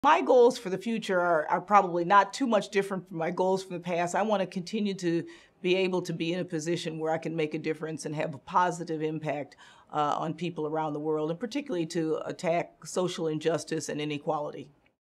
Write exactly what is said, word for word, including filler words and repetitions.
My goals for the future are, are probably not too much different from my goals from the past. I want to continue to be able to be in a position where I can make a difference and have a positive impact uh, on people around the world, and particularly to attack social injustice and inequality.